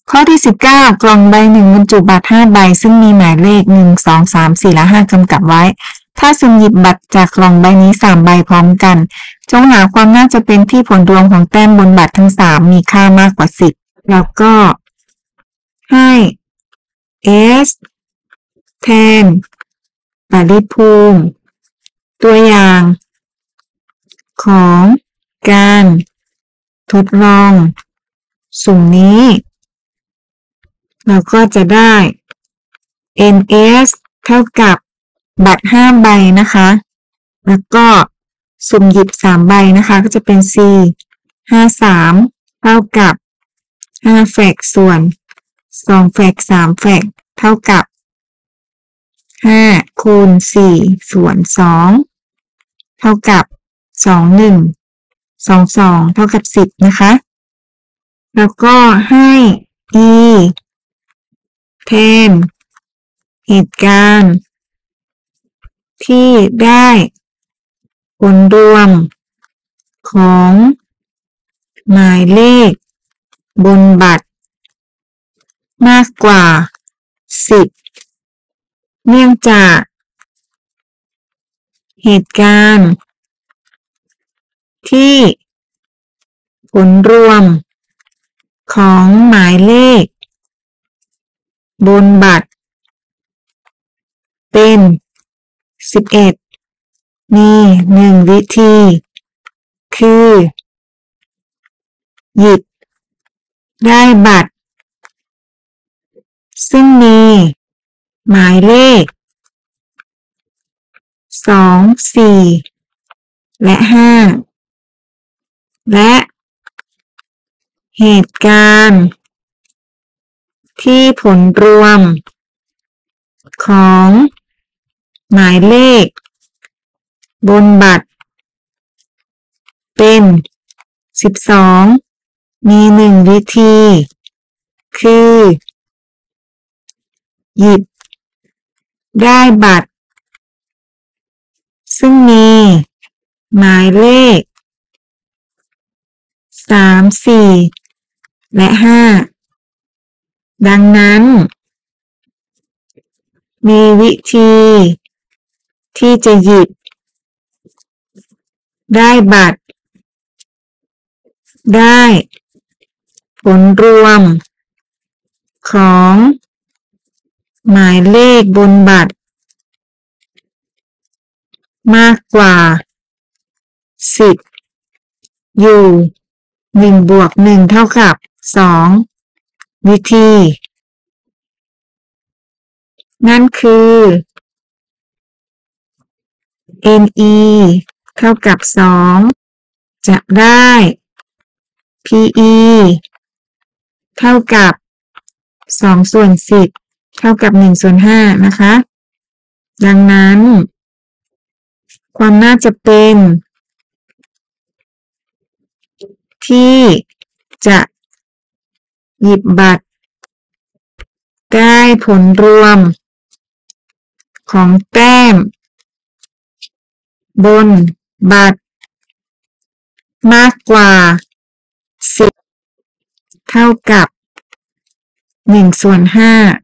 ข้อที่19กล่องใบหนึ่งบรรจุบัตร5ใบซึ่งมีหมายเลข1 2 3 4และ5กำกับไว้ถ้าสุ่มหยิบบัตรจากกล่องใบนี้3ใบพร้อมกันจงหาความน่าจะเป็นที่ผลรวมของแต้มบนบัตรทั้ง3มีค่ามากกว่า10แล้วก็ให้ S แทนปริภูมิตัวอย่างของการทดลองสุ่มนี้เราก็จะได้ NS เท่ากับบัตร5ใบนะคะแล้วก็สุ่มหยิบ3ใบนะคะก็จะเป็น C 53เท่ากับ5แฟกส่วน2แฟก3แฟกเท่ากับ5คูณ4ส่วน2เท่ากับ21 22เท่ากับ10นะคะแล้วก็ให้ E แทนเหตุการณ์ที่ได้ผลรวมของหมายเลขบนบัตรมากกว่า10เนื่องจากเหตุการณ์ที่ผลรวมของหมายเลขบนบัตรเป็น11มี1วิธีคือหยิบได้บัตรซึ่งมีหมายเลข2 4และ5และเหตุการณ์ที่ผลรวมของหมายเลขบนบัตรเป็น12มี1วิธีคือหยิบได้บัตรซึ่งมีหมายเลข3 4และ5ดังนั้นมีวิธีที่จะหยิบได้บัตรได้ผลรวมของหมายเลขบนบัตรมากกว่า10อยู่1 บวก 1เท่ากับ2วิธีนั่นคือ NE เท่ากับ2จะได้ PE เท่ากับ2ส่วน10เท่ากับ1ส่วน5นะคะดังนั้นความน่าจะเป็นที่จะหยิบบัตรได้ผลรวมของแต้มบนบัตรมากกว่า10เท่ากับ1ส่วน5